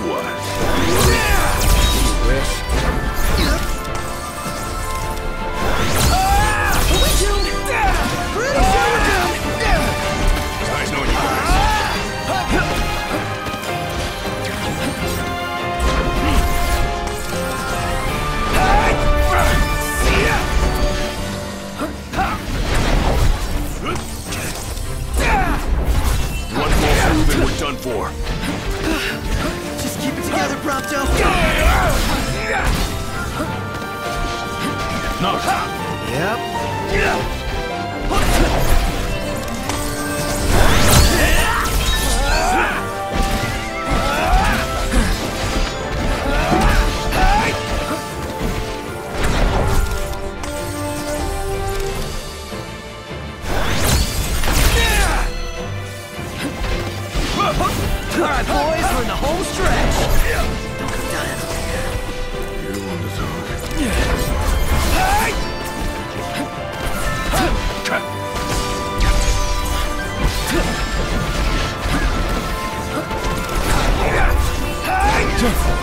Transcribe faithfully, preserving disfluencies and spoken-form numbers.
what? You wish. Are we doomed? Pretty sure we're doomed. It's nice knowing you guys. One false move and we're done for. Just keep it together, Prompto. No. Yep. Alright, boys, we're in the home stretch. Don't come down in. You're the one to talk. Hey!